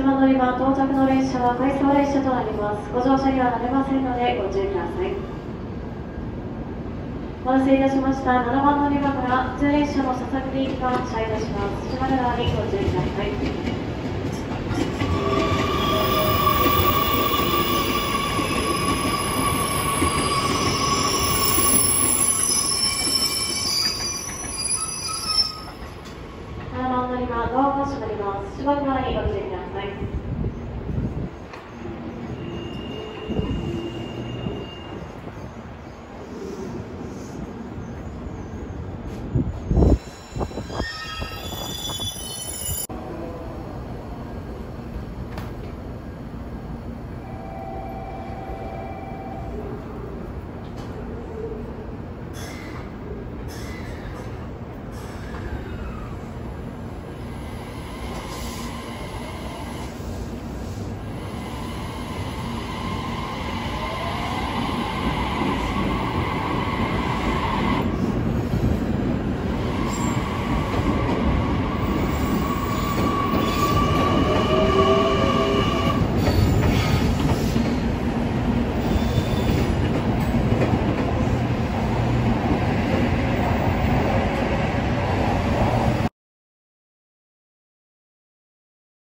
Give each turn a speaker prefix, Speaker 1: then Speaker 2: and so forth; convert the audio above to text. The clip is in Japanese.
Speaker 1: 番乗り場到着の列車は回送列車となります。ご乗車にはなれませんのでご注意ください。お待たせいたしました。7番乗り場から普通列車の佐々木行きが発車いたします。閉まる側にご注意ください。7番乗り場ドアが閉まります。閉まる側にご注意ください。